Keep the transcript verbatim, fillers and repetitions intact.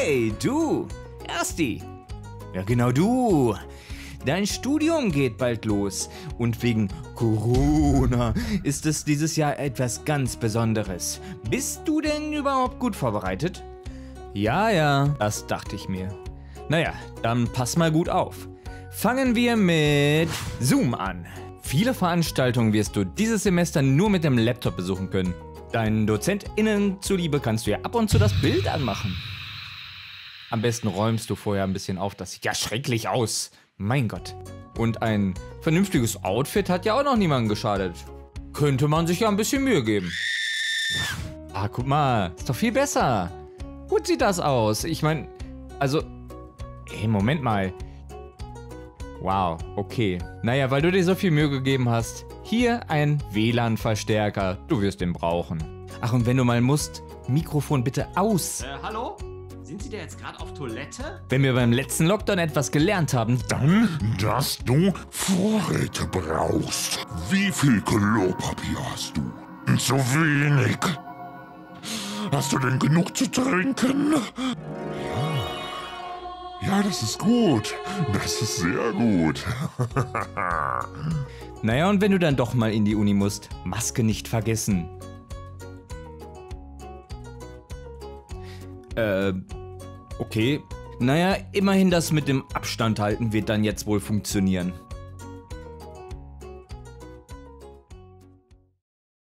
Hey, du! Ersti! Ja, genau du! Dein Studium geht bald los und wegen Corona ist es dieses Jahr etwas ganz Besonderes. Bist du denn überhaupt gut vorbereitet? Ja, ja, das dachte ich mir. Naja, dann pass mal gut auf. Fangen wir mit Zoom an. Viele Veranstaltungen wirst du dieses Semester nur mit dem Laptop besuchen können. Deinen DozentInnen zuliebe kannst du ja ab und zu das Bild anmachen. Am besten räumst du vorher ein bisschen auf, das sieht ja schrecklich aus. Mein Gott. Und ein vernünftiges Outfit hat ja auch noch niemandem geschadet. Könnte man sich ja ein bisschen Mühe geben. Ah, guck mal, ist doch viel besser. Gut sieht das aus. Ich meine, also, ey, Moment mal. Wow, okay. Naja, weil du dir so viel Mühe gegeben hast, hier ein W L A N-Verstärker. Du wirst den brauchen. Ach, und wenn du mal musst, Mikrofon bitte aus. Äh, hallo? Sind Sie da jetzt gerade auf Toilette? Wenn wir beim letzten Lockdown etwas gelernt haben, Dann, dass du Vorräte brauchst. Wie viel Klopapier hast du? Zu wenig. Hast du denn genug zu trinken? Ja. Ja, das ist gut. Das ist sehr gut. naja, und wenn du dann doch mal in die Uni musst, Maske nicht vergessen. Äh, okay. Naja, immerhin das mit dem Abstand halten wird dann jetzt wohl funktionieren.